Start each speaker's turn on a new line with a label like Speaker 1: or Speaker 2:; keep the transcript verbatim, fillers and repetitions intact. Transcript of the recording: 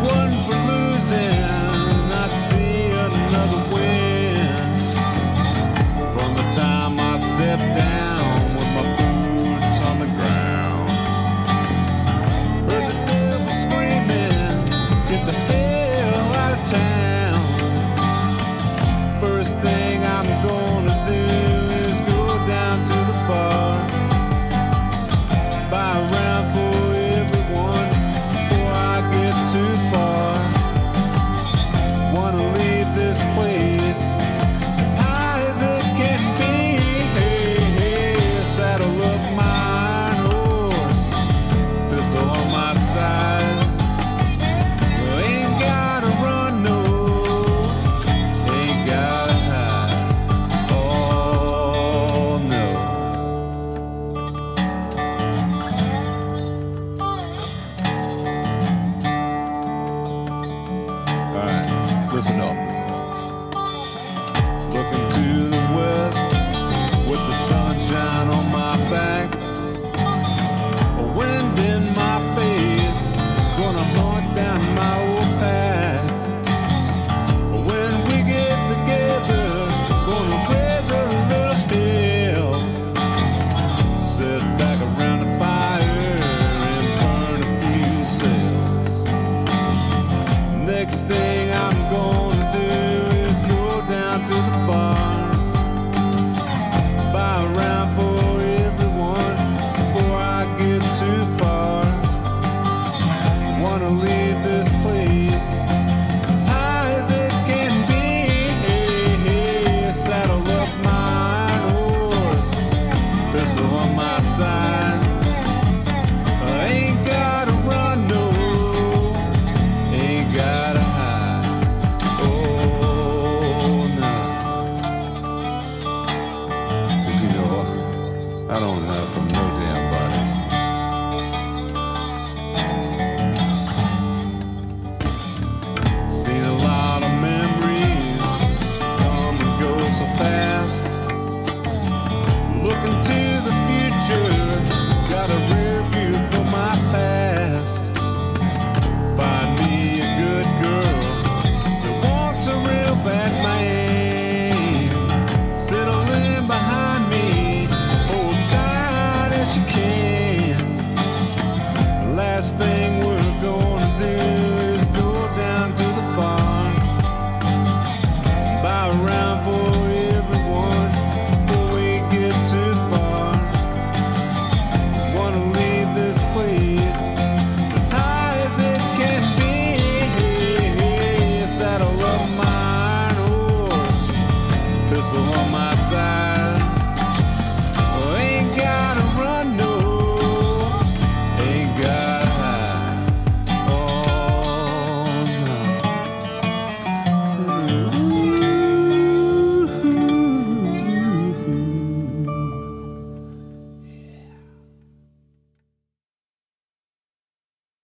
Speaker 1: wasn't for losing, I'd see another win. From the time I stepped down with my boots on the ground, heard the devil screaming, get the hell out of town. First thing I'm gonna do is go down to the bar, buy a round for everyone before I get too far. Wanna leave this place as high as it can be. Hey, hey, saddle up my iron horse, pistol on my side. Ain't gotta run, no, ain't gotta hide. Oh, no. Alright, listen up. Looking to the west with the sunshine on my back, a wind in my face, gonna hunt down my old path. When we get together, gonna raise a little hell, sit back around the fire and burn a few cells. Next thing I'm gonna do is go down to the bar, buy a round for everyone before I get too far. Wanna leave this